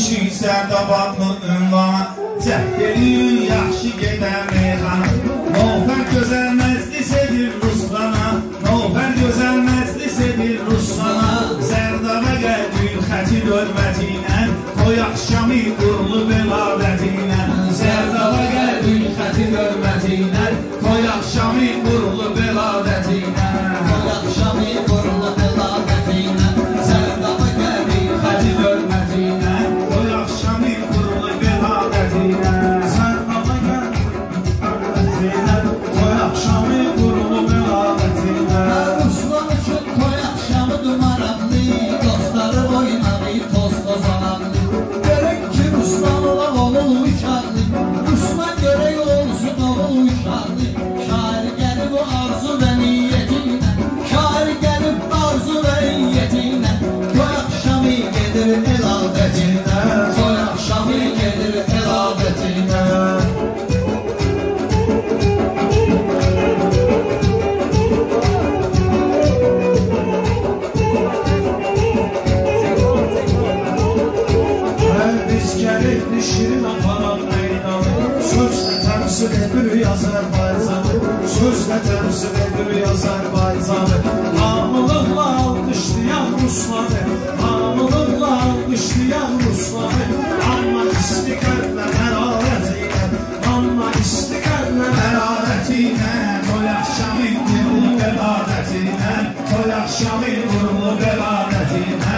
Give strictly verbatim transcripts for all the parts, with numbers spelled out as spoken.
düşük Sərdabadlı ünvana, cəhd edin yaxşı gedən meyxana. Nofər gözəl məclis edir Ruslana, Nofər gözəl məclis edir Ruslana. Sərdaba gəldin xətil hörmətinə, toy axşamı qurulu beladətinə. Sərdaba gəldin xətil hörmətinə, toy axşamı qurulu beladətinə. Toy axşamı qurulu beladətinə, Sərdaba gəldin xətil hörmətinə, toy axşamı qurulu beladətinə. Sərdaba gəldin hörmətinə, toy axşamı qurulu beladətinə. Ruslan üçün toy axşamıdır maraqlı, dostları oynadı, toz toz alandı. Görək ki, Ruslan ola oğul uşaqlı, Ruslan görək olsun oğul uşaqlı. Şair gəlib o arzu və niyyətinlə, şair gəlib arzu və niyyətinlə. Toy axşamı gedir el adətinə, toy axşamı gedir el adətinə. Şirin aparan meydanı, sözlə təmsil edir Azərbaycanı, sözlə təmsil edir Azərbaycanı. Hamılıqla alqışlayan Rusları, hamılıqla alqışlayan Rusları. Amma istiqərlə hərarətinə, amma istiqərlə hərarətinə. Toy axşamı qurulu beladətinə, toy axşamı qurulu beladətinə.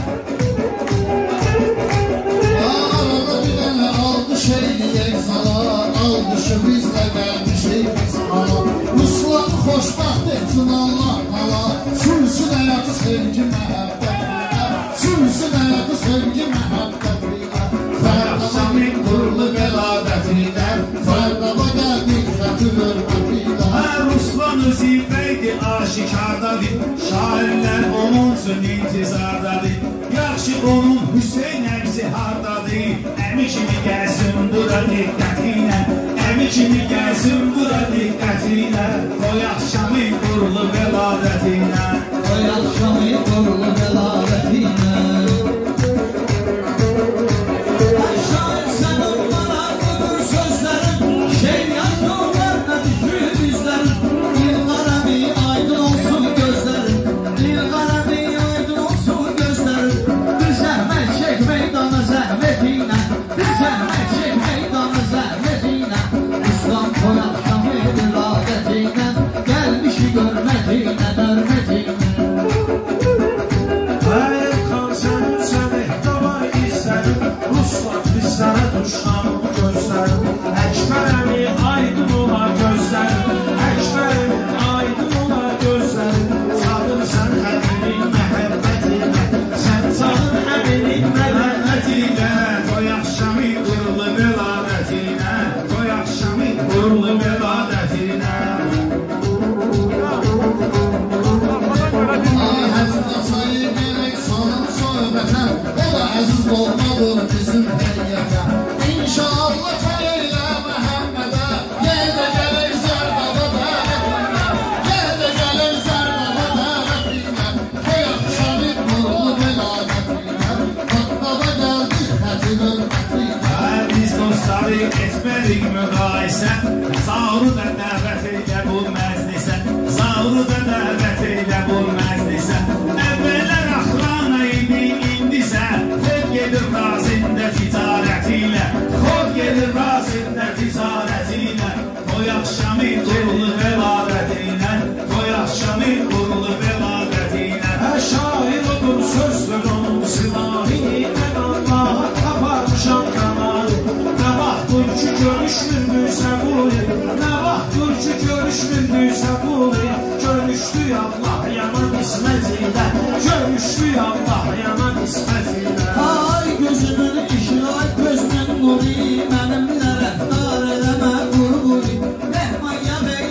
Şeyliyək sana, aldışı bizlə gəlmişik biz hala. Ruslanı xoşbaxt etsin Allah hala, sürsün həyatı sevgi məhəbbətinə, sürsün həyatı sevgi məhəbbətinə. Toy axşamı qurulu beladətinə, Sərdaba gəldik xətil hörmətinə. Ruslan özifəydi aşikardadır, şairlər onun üçün intizardadır. Yaxşı onun Hüseyn əmsi hardadır, əmi kimi gəlsin bura diqqətinə, əmi kimi gəlsin bura diqqətinə. Toy axşamı qurulu beladətinə, toy axşamı qurulu beladətinə. Ay şair sənin maraqlıdır sözlərin, şeir yazılarına düşür bizlərin. Dil qarabi aydın olsun gözlərin, dil qarabi aydın olsun gözlərin. Bir zəhmət çək meydana zəhmətinə, bir zəhmət çək meydana zəhmətinə. İslam toy axşamı beladətinə, gəlmişi görmətinə, hörmətinə. Əyib xan sənin səni dava izlərim, Ruslan biz sənə düşmanım gözlərim. Əkbərəmi aydın ola gözlərim, Əkbərəmi aydın ola gözlərim. Çağırsan əminin məhəbbətinə, sən çağır əminin məhəbbətinə. Toy axşamı qurulu beladətinə, toy axşamı qurulu beladətinə. Əziz olmadır bizim həqiyyətə. İnşallah toy elə Məhəmmədə, yedə gəlir Sərdaba dəvətinə, yedə gəlir Sərdaba dəvətinə. Toy axşamı qurulu beladətinə, Sərdaba gəldik xətil hörmətinə. Biz dostları etmədik müqayisə, Zauru da dəvət elə bu məclisə, Zauru da dəvət elə bu məclisə. Əvvəllər axrana idi, indisə xod gedir razində ticarətilə, xod gedir razində ticarətilə. Toy axşamı qurulu beladətinə, toy axşamı qurulu beladətinə. Şair odur sözdür onun silahı, mən Allaha taparmışam qamarı. Nə vaxtdır ki görüşmürdüysə quli, nə vaxtdır ki görüşmürdüysə quli. Görüşdük Allah yaman qismət ilə, görüşdük Allah yaman qismət ilə. Ay gözümün işi, ay gözümün nuri, mənimlə rəftar eləmə qurquri. Mehman ya və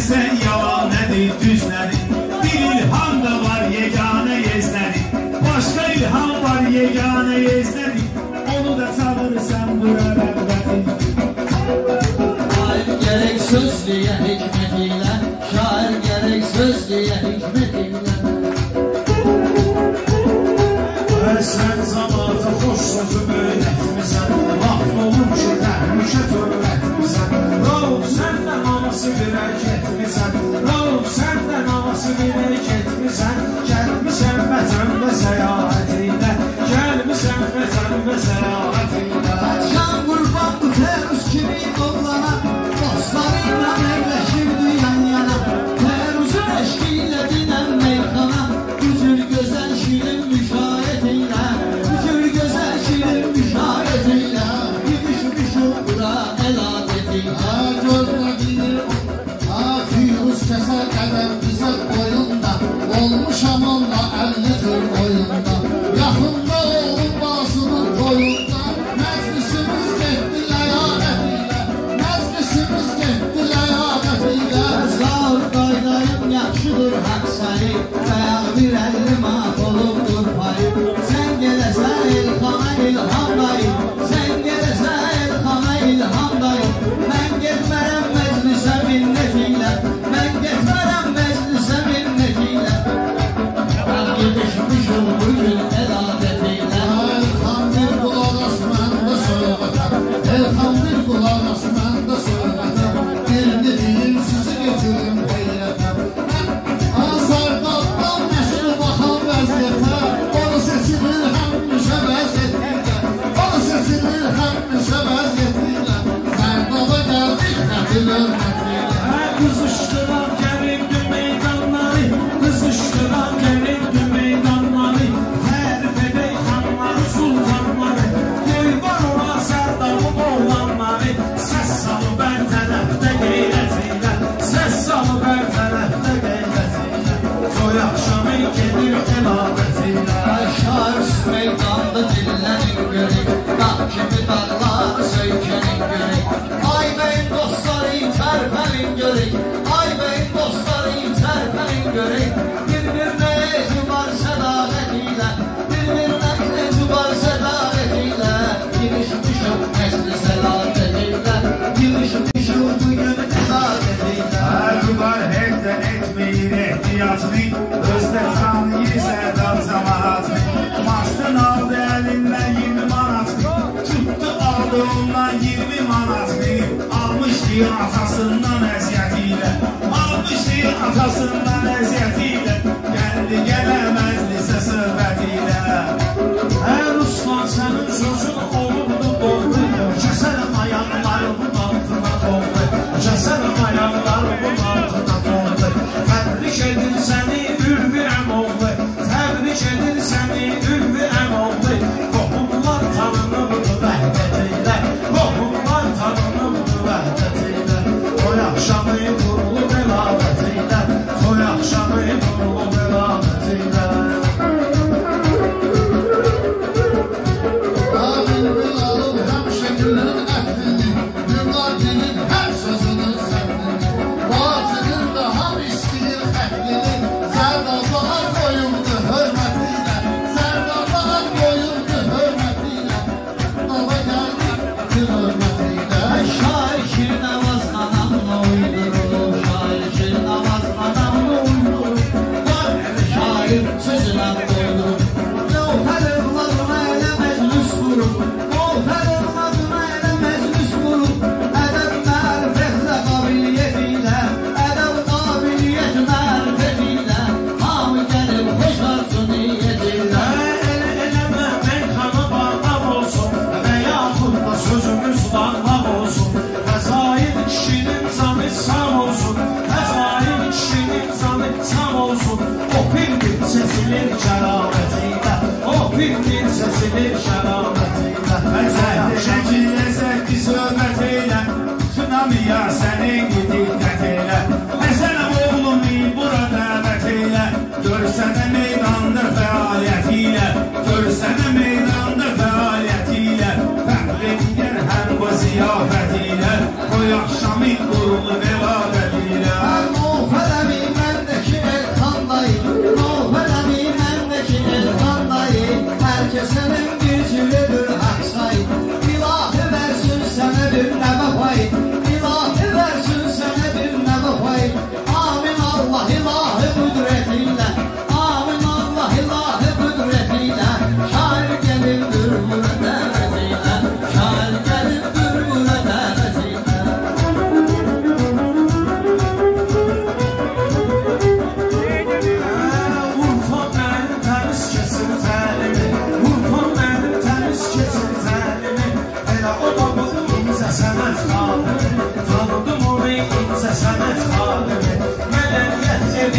bilməsən yalan nədir, düz nədir. Bir ilham da var yeganə yeznədir. Başqa ilham var yeganə yeznədir. Onu da çağırırsan bura rəğbətin. Şair gerek sözlüye hikmetiyle, şair gerek sözlüye hikmetiyle. Sən zamanı xoş sözü öyrətmisən, vaxt olur ki, dərmişə törətmisən. Rauf, səndən anası bir ərkətmisən, Rauf, səndən anası bir ərkətmisən. Gəlmisən vətən və səyahət ilə, gəlmisən vətən və səyahət ilə. Can qurbandı Feruz kimi oğlana, dostlarıyla meyləşirdi yan yana. Feruzun eşkiyle dinen meyxana, gücür gözəl şirin müşahetiyle, gücür gözəl şirin müşahetiyle, gidişmiş uğra el adetiyle. Görmediğim Firuz keser kadar bize boyunda, olmuşam onunla elli tür oyunda. Yakında oğlum basının toyunda, meclisimiz gitti ləyaqetiyle, meclisimiz gitti ləyaqetiyle. Zahır qaydayım yaxşıdır haq sayı, bayaq bir əlli mat olubdur payı. Sən gələsə ilxana ilham dayı, sən gələsə ilxana ilham dayı. Mən getmərəm məclisə minnetiyle, mən getmərəm məclisə minnetiyle. Mən gedişmişim bugün el adetiyle. Elhamdir kulak asman da söylete, elhamdir kulak asman da söylete. Birini değil sizi getirin heyyete. Azardattan meşru bakan vəziyyete, onu seçilir həmmişə vəziyyetiyle, onu seçilir həmmişə vəziyyetiyle. Zərdaba gəldik nətil hörmətiyle. Qızışdıran gəlimdi meydanları, qızışdıran gəlimdi meydanları. Tərif edək xanları, sultanları, qoy var ola sərdamı oğlanları. Səs salıb ər tərəfdə qeyrətilə, səs salıb ər tərəfdə qeyrətilə. Toy axşamı gedir əlabətilə. Şair meydanda dillənin görək, dağ kimi dağlar söykənin görək. Ay beyin dostları tərpənin görək, ay beyin dostları tərpənin görək. Bir-birinə etibar sədaqətilə, bir-birinə etibar sədaqətilə. Girişmişim məclis əlaqətilə, girişmişim bugün əlaqətilə. Əqbar həkdən etməyir ehtiyacını, özdə tanıyır sərdar cəmaatını. Maçdan aldı əlindən iyirmi manatını, tutdu aldı ondan iyirmi manatını. Almışdı atasından əziyyətilə, almışdı atasından əziyyətilə. Gəldi gələ məclisə söhbətilə. Ər uslan sənin sözün olubdu doldu, kəsərəm ayaqlarımın altına doldu, kəsərəm ayaqlarımın altına doldu. Təbrik edir səni ülvi əmoğlu, təbrik edir səni ülvi əmoğlu. Qohumlar tanınıbdı vəhdətilə, qohumlar tanınıbdı vəhdətilə. Toy axşamı qurulub əlabətilə, toy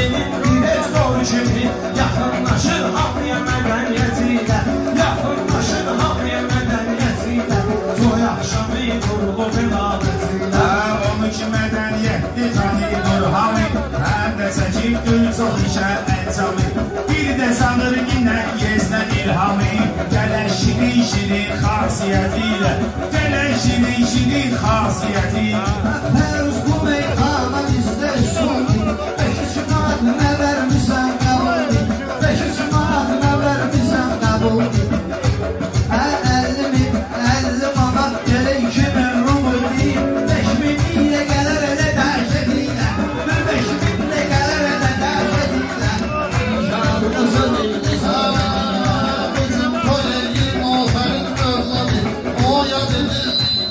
Şahirin bir zor kimi yaxınlaşır hamıya mədəniyyətilə, yaxınlaşır hamıya mədəniyyətilə, toy axşamı qurulub iradətilə. Onu ki mədəniyyətli tanıyır hamı, hər dəsə ki gül çox işə əncamı. Bir də sanır yine yezdən ilhamı, gələn şirin şirin xasiyyətilə, gələn şirin şirin xasiyyətilə. Pəruz bu meyxana bizdə üsuldi, beş üç manat nə vermisən qəbuldi, beş üç manat nə vermisən qəbuldi. Hə əlli min, əlli manat gələ iki min rubuldi, beş min ilə gələr elə dəhşətilə, beş min ilə gələr elə dəhşətilə. İnşallah söz eyləsən. Bizim toy elin oferin övladı, o yadıdır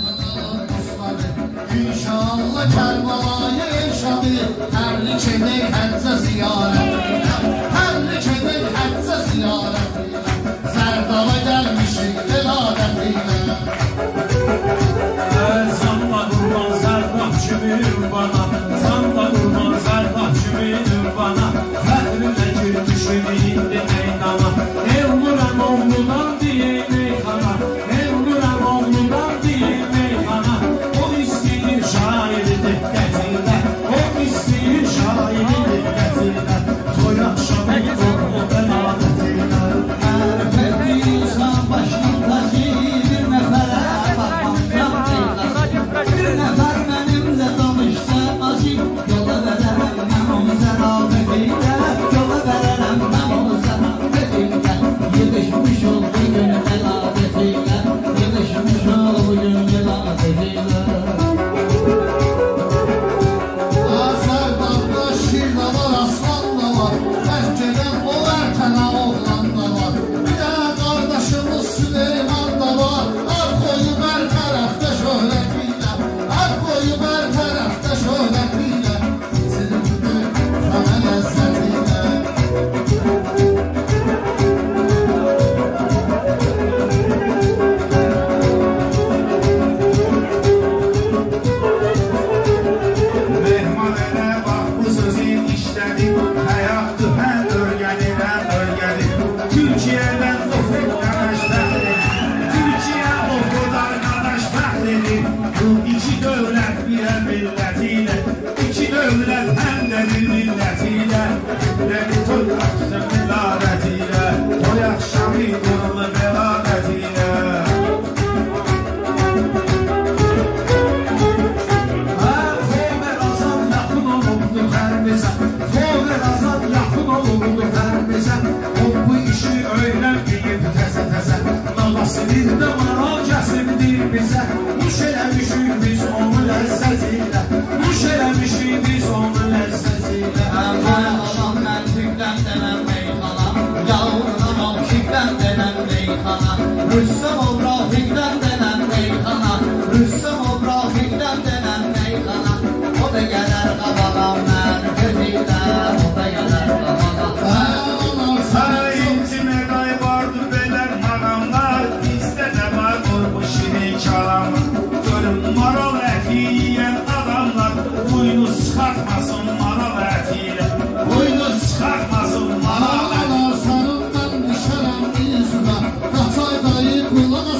İnşallah Kərbalayı Elşadı, tərlik edək həccə ziyarətilə, tərlik edək həccə ziyarətilə, Zərdala gəlmişik eladətilə. Sanma qurban zərrah kimi bana, sanma qurban zərrah kimi bana, fəxrimlə girmişim indi meydana, Elnurəm oğludan deyək meyxana, Elnurəm oğludan deyək meyxana, o istəyir şairi diqqətilə, o istəyir şairi diqqətilə, toy axşamı qurulub əladətilə. Ərif edirsən başın tacı, bir nəfərə baxmam bir nəfər mənimlə danışsa acıq, yola verərəm mən onu zərafetilə, yola verərəm mən onu zərafetilə, yedişmiş ol bu gün əladətilə, yedişmiş ol bu gün əladətilə. Zərdalda şir də var, aslan da var, bəlkədən o ərtənə oğlan da var, bir də qardaşımız Süleyman da var, ar qoyub hər tərəfdə şöhrətilə, ar qoyub hər tərəfdə şöhrətilə, zilmdir kəmə ləzzətilə. Mehman elə bax bu sözün işlədi, həyatdır həm örgənirəm örgədi. Türkiyədən oxud qardaş fəxridir, Türkiyə oxud arkadaş fəxridir. Bu iki dövlət birə millətilə, iki dövlət həm də bir millətilə, Nəbi toy axşam iladətilə, toy axşamı qurulub iladətilə. Fover azad yaxın olubdu fərmizə, Fover azad yaxın olubdu fərmizə, o bu işi öyrənməyib təzə-təzə, Navasirində maral kəsimdir bizə, nuş eləmişik biz onu ləzzətilə, nuş eləmişik biz onu ləzzətilə. Toy axşam məntiqdən dənən meyxana, yavrudan aşiqdən dənən meyxana, Rüssəm ol Rafiqdən dənən meyxana, Rüssəm ol Rafiqdən dənən meyxana, o da gələr qabağa mənfetilə, o da gələr qabağa. Sayınci meday vardı belər mağamlar, bizdə də var bu şirin kalamlar. Görün maral əti yiyən adamlar, buyunu sıxartmasın maral ətiyle, buyunu sıxartmasın maral ətiyle. Ağalar sarımdan düşərəm izuna, qaçay dayı qulaq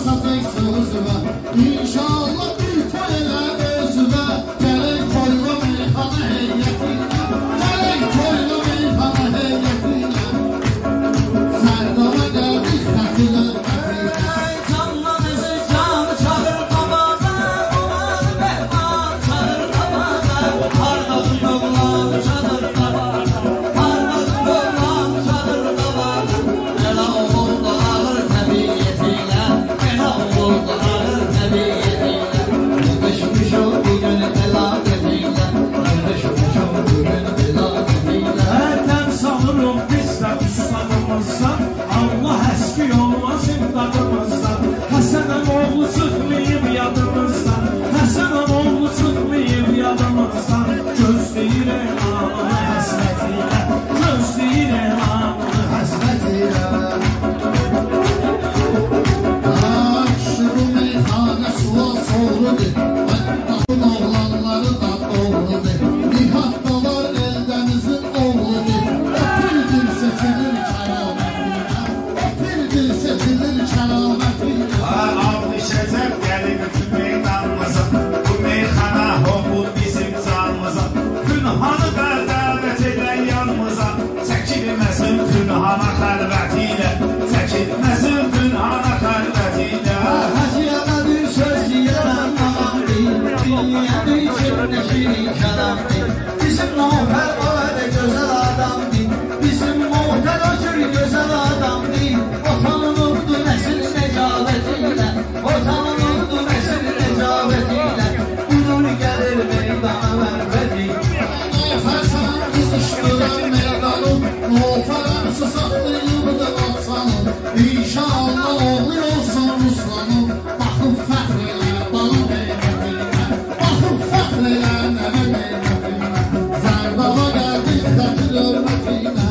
dönen meydanım Nofaram susatlayıb da atsanım İnşallah oğlu olsun Ruslanım Baxıb fəxr elə bana qeymətinə Baxıb fəxr elə nəvə qeymətinə Zərdaba gəldik dətir örmətinə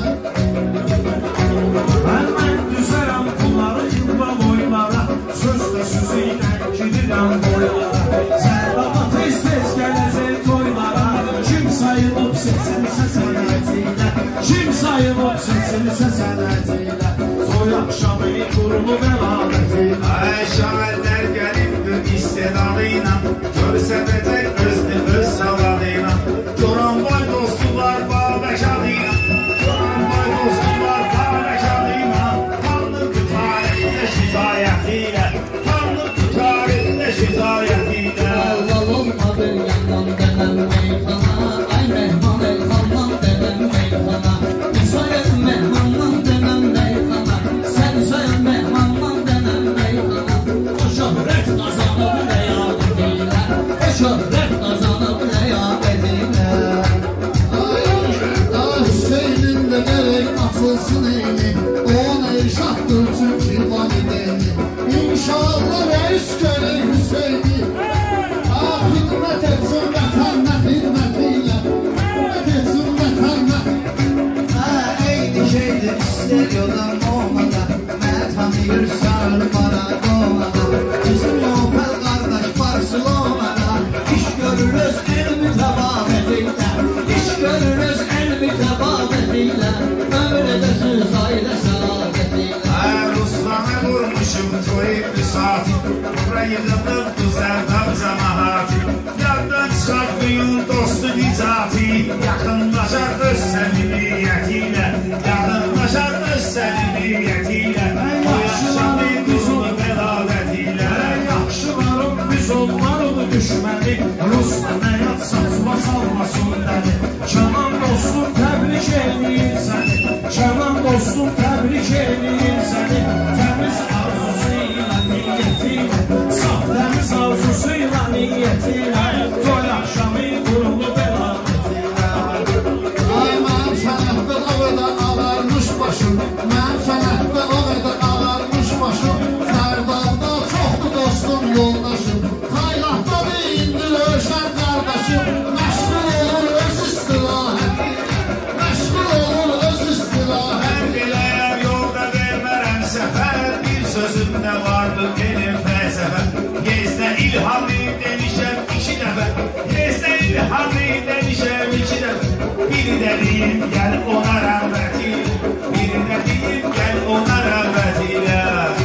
Mən düzərəm bunları yılda boylara Söz də sözü ilə gidirəm boylara Zərdaba tez-tez gələcək toylara Kim sayılıb seçilsə sənətilə Kim sayılıb seçilsə sənətilə Soy axşamı qurulub əlamətilə Ay şairlər gəlibdir istedadıyla Görsədəcək özünü öz savadıyla Coran boy dostu var Babək adıyla Coran boy dostu var Babək adıyla Tanrı tarixdə şizayətilə Tanrı tarixdə şizayətilə Allah olma bir yandan dənəm meyxana Ay mehman elhamdan dənəm meyxana Sayın mehmandan dənəm meyxana Sən sayın mehmandan dənəm meyxana O şöhrət qazanıb ləyaqət ilə O şöhrət qazanıb ləyaqət ilə Ay Hüseynin də gərək açılsın eyni Ona irşaddır çünki valideyni İnşallah rəis görək Hüseyni Ah hidmət etsin vətənlə hidmətilə Hidmət etsin vətənlə Eyni şeydir istəyirəm olmada Mən tanıyırsan Maradonada Bizim Opel qardaş Barcelonada İş görürüz el mütəbabətiylə İş görürüz el mütəbabətiylə Ömür edəsiz ailə səadətiylə Ay Ruslan'a vurmuşum toyib bir saati Burayı yıldırdı zərdab cəmaati Yaddan çıxartmayın dostu nicati Yaxınlaşar öz səmimiyyətilə Yaxınlaşar öz səmimiyyətilə O yaxşıları quzunu bəlalətilə Yaxşılarım biz onlarını düşməni Ruslan'a yat saçma salmasın dəni Kənan dostum təbrik eləyir səni Kənan dostum təbrik eləyir səni Təmiz arzusuyla niyyetilə Saf təmiz arzusuyla niyyetilə Toy axşamı qurulu bəlalətilə Ay mənim sənətdə o qədər ağarmış başım Mənim sənətdə o qədər ağarmış başım Sərdabda çoxdur dostum yoldaşım Xaylaqda deyindir ölşən qardaşım Məşğul olur öz istirahətilə Məşğul olur öz istirahətilə Mən beləyəm yolda vermərəm səfər Bir sözümdə vardı benim fəlsəfə Gezdə ilhamı demişəm iki dəfə Gezdə ilhamı demişəm iki dəfə Biri də deyim gəl ona rəğbət ilə Biri də deyim gəl ona rəğbət ilə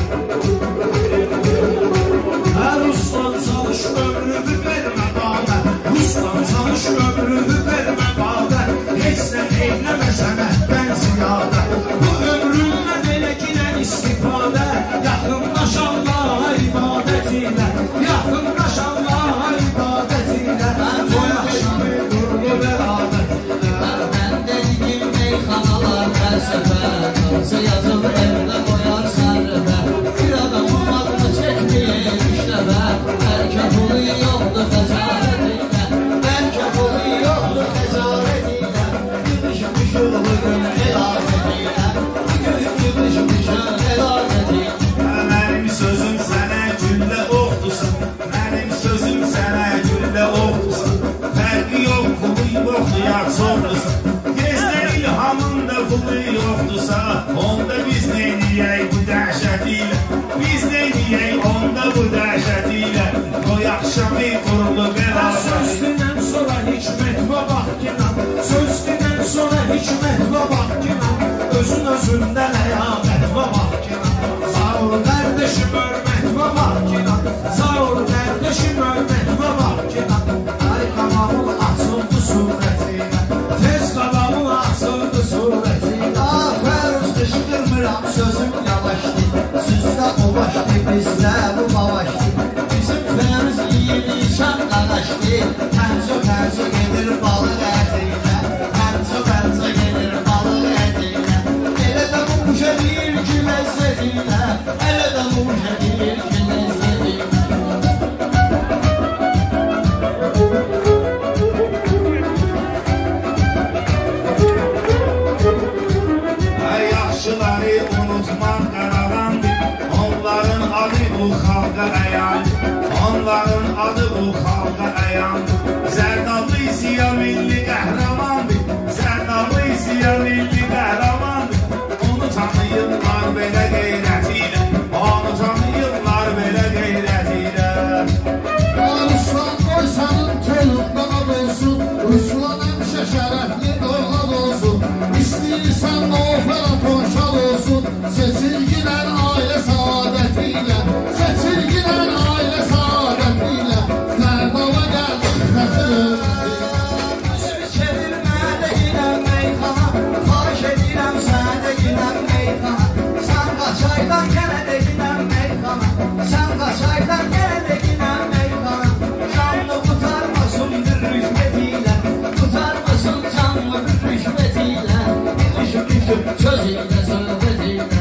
Hər uslan çalış ömrümü vermə badə Uslan çalış ömrümü vermə badə Heç nə eyləmə sənətdən ziyadə Bu ömründən elə ginən istifadə Yaxınlaş Allaha ibadət ilə Yaxınlaş Allaha ibadət ilə Toy axşamı qurulu bəladət ilə Mən dediyim meyxanalar fəlsəfə Qalsa yazıb evdə qoyar sərrəfə Bir adamın adını çəkməyir işləfə Bəlkə pulu yoxdur xəcarət ilə Bəlkə pulu yoxdur xəcarət ilə Gülüşmüşüm bugün elafət ilə Bugün gülüşmüşüm elafət ilə Mənim sözüm sənə güllə oxdusan Mənim sözüm sənə güllə oxdusan Fərqi yox, pulu yoxdur, ya çoxdusan Gezdə ilhamında pulu yoxdursa Onda biz neyniyək bu dəhşətilə Biz neyniyək onda bu dəhşətilə Toy axşamı qurulu bəlasə Sözdən sonra hikmət və baxkinan Sözdən sonra hikmət və baxkinan Özün özündə ləyaqət və baxkinan Sağ ol qardeşim örmət və baxkinan Sağ ol qardeşim örmət və baxkinan Ay qamağın açıldı surətilə Tez qamağın açıldı surətilə Fəruz qışqırmıram sözüm yavaşdı Sizdə o başdı bizdə bu bavaşdı Bizim fəruz yiyini şan qanaşdı Pənco pənco gedir balıq ətilə Pənco pənco gedir balıq ətilə Elə də bu muşa deyir ki ləzzətilə Elə də bu muşa deyir ki ləzzətilə Osman Qarağandır. Onların adı bu xalqa əyandır. Onların adı bu xalqa əyandır. Zərdablı isiya milli qəhrəmandır. Zərdablı isiya milli qəhrəmandır. Onu tanıyırlar belə qeyrətilə. Onu tanıyırlar belə qeyrətilə. Ruslan qoy sənin tolub qanad olsun. Ruslan həmişə şərəfli dövlad olsun. İstəyirsən o fərəton şad olsun. Seçilgilər ailə saadətilə. Seçilgilər ailə saadətilə. Zərdaba gəldim xətir. Üzümü çevirmə də ginəm meyxana. Xahiş edirəm sənə də ginəm meyxana. Sən qaçaydan yenə də ginəm meyxana. Sən qaçaydan yenə də ginəm meyxana. Canlı qurtarmasın bir rüşvetilə. Qurtarmasın canlı bir rüşvetilə. İlişib düşüb söz ilə söhbət ilə.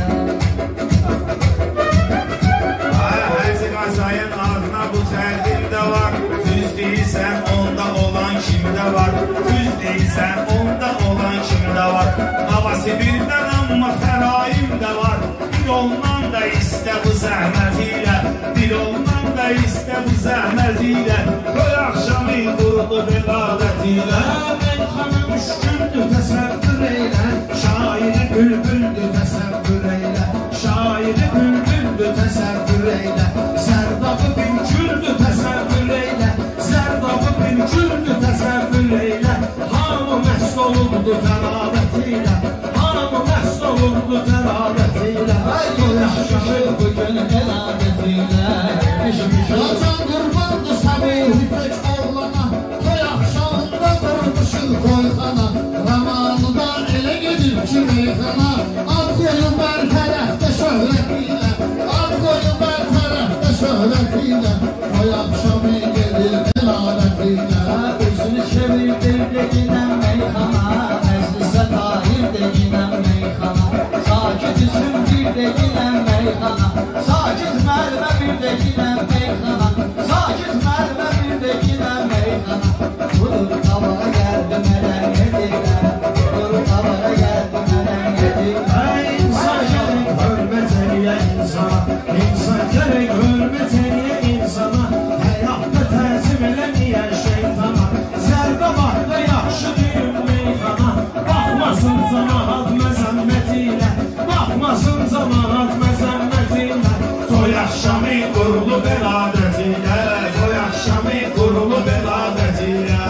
Həzi qazayın adına bu tərqimdə var. Düz deyilsən onda olan kimdə var. Düz deyilsən onda olan kimdə var. Havası birdən amma fəraimdə var. Dil olman da istə bu zəhmət ilə. Dil olman da istə bu zəhmət ilə. Qoy axşamı qurulu beladət ilə. Meyxana müşküldür təsəvvür eylə. Şairi bülbüldür təsəvvür eylə. Şairi bülbüldür təsəvvür eylə. Sərdabı bülküldür təsəvvür eylə. Sərdabı bülküldür təsəvvür eylə. Hamı məst olurdu təravət ilə. Hamı məst olurdu təravət ilə. Qoy yaşayır bu gün təravət ilə. Vatan qurbandı Səbuh İpək oğlana. Toy axşamında qurmuşun qoyxana. Ramanıda elə gedir ki meyxana. Ad qoyun bər tərəfdə şöhrətilə. Ad qoyun bər tərəfdə şöhrətilə. Toy axşamı gedir təlavətilə. Özünü çevirdir də ginəm meyxana. Məclisə tahir də ginəm meyxana. Sakit üzüm bir də ginəm meyxana. Sakit mərmə bir də ginəm meyxana. Sakit mərmə bir də ginəm meyxana. Vurur qabağa gəldim ələn yedirəm. Vurur qabağa gəldim ələn yedirəm. İnsan gerek hürmet eləyə insana. İnsan gerek hürmet eləyə insana. Həyatda təzim eləməyən şeytana. Zərbə vaxtda yaxşı düyüm meyxana. Baxmasın camaat məzəmmət ilə. Baxmasın camaat məzəmmət ilə. Toy axşamı qurulu beladət ilə. Toy axşamı qurulu beladət ilə.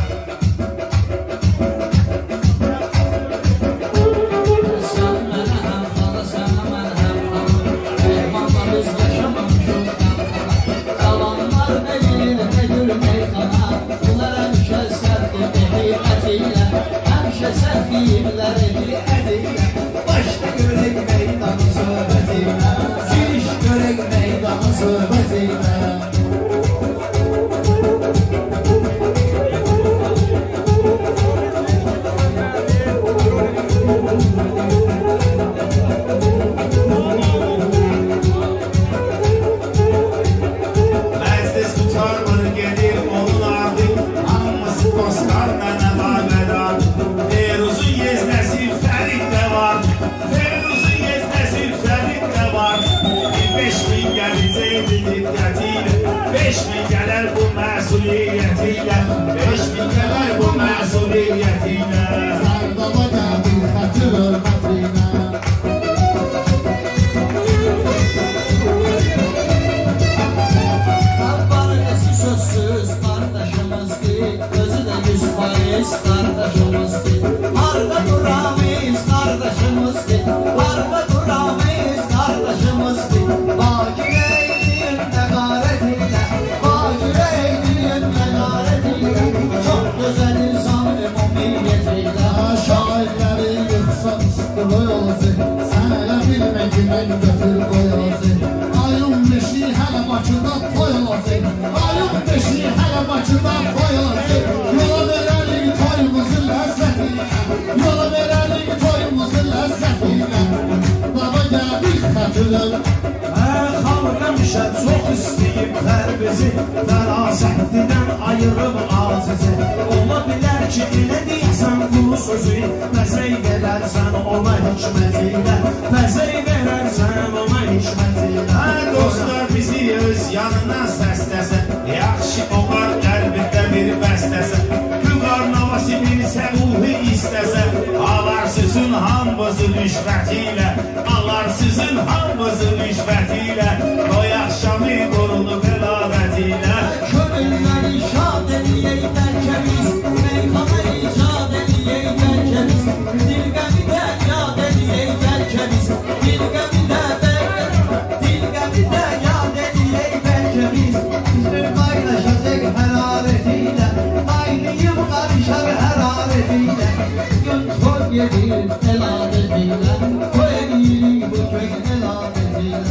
Sən mənə həm xala, sənə mən həm xala. Meyxanda biz yaşamamışıq qanxana. Qalanlar nə bilir, nə gör meyxana. Bunlar həmişə sərfdir ehiyyət ilə. Həmişə sərfiyirlər ehiyyət ilə. Başda görək meydanı söhbət ilə. Giriş görək meydanı söhbət ilə. Məclis tutarmır gedir onun adı. Hamısı dostlar mənə var mədadır. Feyruzun yeznəsi Fərid də var. Feyruzun yeznəsi Fərid də var. Beş min gələcəkdir diqqətilə. Beş min gələr bu məsuliyyətilə. Beş min gələr bu məsuliyyətilə. Zərdaba gəldim xətir hörmətilə. Abbarıqası sözsüz qardaşımızdır. Özü də yüz faiz qardaşımızdır. Harda duramıyız qardaşımızdır. Harda duramıyız qardaşımızdır. Bakireydiyin nəqarət ilə. Bakireydiyin nəqarət ilə. Çox gözəl insan ümumiyyət ilə. Şairləri yıxsa üstü olası. Sən elə bilmə ki mən götür qoyası. Ayın beşi hələ Bakıda toy olası. Ayın beşi hələ Bakıda toy olası. Yola verərik toyumuzu ləzzətilə. Yola verərik toyumuzu ləzzətilə. Baba gəldik xətirə. Xalq həmişə çox istəyib tərbizi. Fərasətlidən ayırıb azizi. Ola bilər ki elə deyəsən qulu sözü. Məzəy verərsən ona hikmətilə. Məzəy verərsən sizin hamınızı rüşvətilə, alar sizin hamınızı rüşvətilə, toy axşamı qurulub əlavətilə. Kömürləri şad eləyək bəlkəmiz, meyxana icad eləyək bəlkəmiz, dilqəmi də yad eləyək bəlkəmiz, dilqəmi də dilqəmi də yad eləyək bəlkəmiz. Bizim qaynaşacaq hərarətilə, qaynayıb qarışar hərarətilə, gün toy gedir əlavətilə, toy edirik bu köy əlavətilə.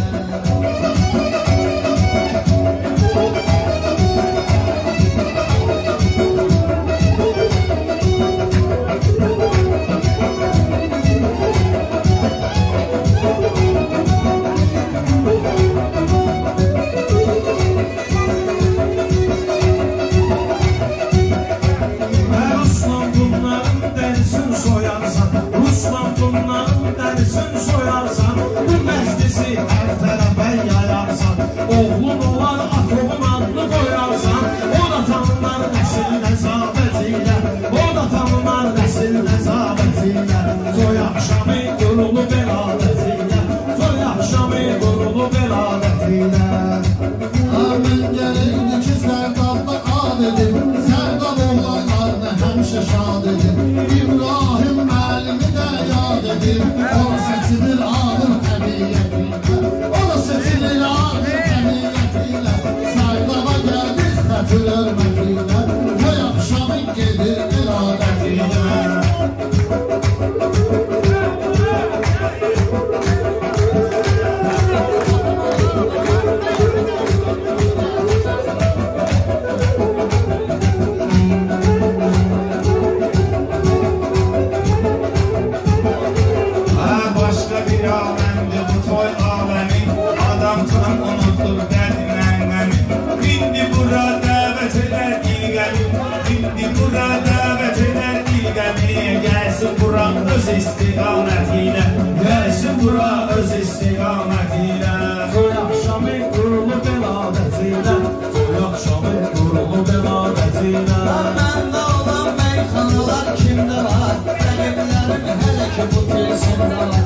Oğlun olan atomun adını koyarsan, o da tanımlar nəsil nəzabetiyle, o da tanımlar nəsil nəzabetiyle. Toy akşamı qurulub əlavətiyle, toy akşamı qurulub əlavətiyle. Mən gələydi ki, Sərdabda ad edim, Sərdab oğlanlarını həmişə şad edim. İbrahim müəllimi də yad edim, o seçilir adın həmiyyətiyle, o da seçilir adın həmiyyətiyle. Sərdaba gəldik xətir örmətiyle, toy akşamı gedir iradətiyle. Gəlsin bura öz istiqamətilə, gəlsin bura öz istiqamətilə. Toy axşamı qurulub əlavətilə, toy axşamı qurulub əlavətilə. Məndə olan meyxanalar kimdə var? Rəqiblərim hələ ki bu tilsimdə var.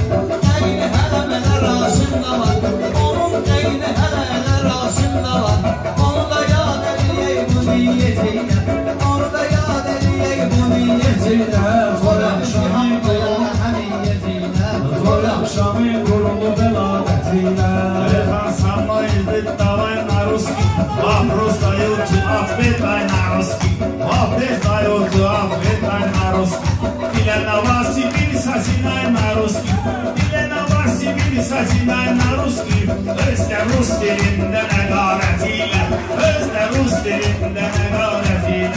Qayni hələ mənə razımda var, onun qayni hələ elə razımda var. Onu da yad eləyək bu niyyetilə, onu da yad eləyək bu niyyetilə. Toy akşamı qurulub həmiyyetilə, Toy axşamı qurulub əlavətilə. Elxan Samoyevdi davay na ruski, вопрос дают, ответай на русский, вопрос дают, ответай на русский. Ile Novosibir sasinay na ruski, ile Novosibir sasinay na ruski. Özde Rus dilinde negaretiyle, özde Rus dilinde negaretiyle.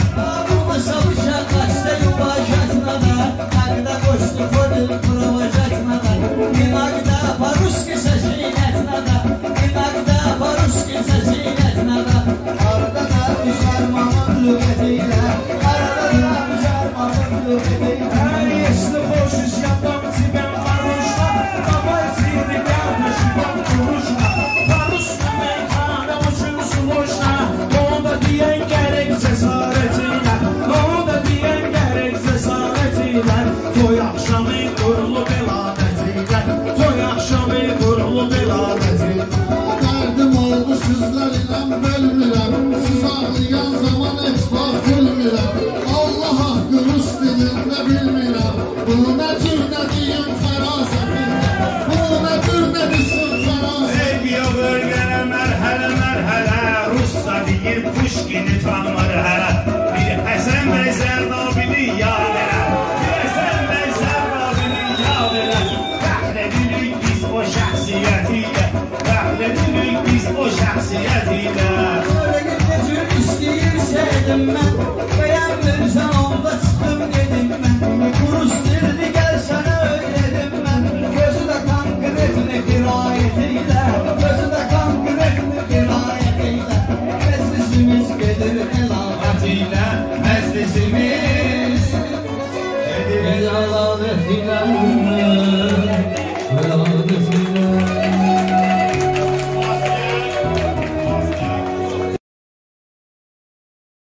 Savuşa kaçta yuvacatına da, Agda koştu kodil provacatına da, Inagda paruski sasinetna da, Inagda paruski sasinetna da. Arada da müzarmanın lügetiyle, arada da müzarmanın lügetiyle. Ey esli hoşuz yapan tibən varuşla, Davay zirdi qardaşıdan kuruşla, Parusla meyxana uçursun hoşla, Onu da diyen gerek cesaretiyle, Onu da diyen gerek cesaretiyle. Toy akşamı qurulub əlavətilə, Toy axşamı qurulub əlavətilə. Dərdim oldu sizlərlə bölmürəm, siz ağlayan zaman heç vaxt gülmürəm. Allah haqqı Rus dilində bilmirəm, bu nə cür nə deyim fərasətində, bu nə cür nə desin fərasətində. Ey biyobölgənə mərhələ mərhələ, Rusca deyir Pushkini tanımır hələ. Bir Həsən bəy Zərdabini yad elə, bir Həsən bəy Zərdabini yad elə. Fəxr edirik biz o şəxsiyyətilə, fəxr edirik biz o şəxsiyyətilə. Öyle gecür istəyirsəydim mən, Bəyənmirsən onda çıxdım dedim mən. Rus dilini gəl sənə öyrədim mən. Gözü də konkretli qirayetiyle, gözü də konkretli qirayetiyle. Məclisimiz gedir əlavətilə, Məclisimiz gedir əlavətilə.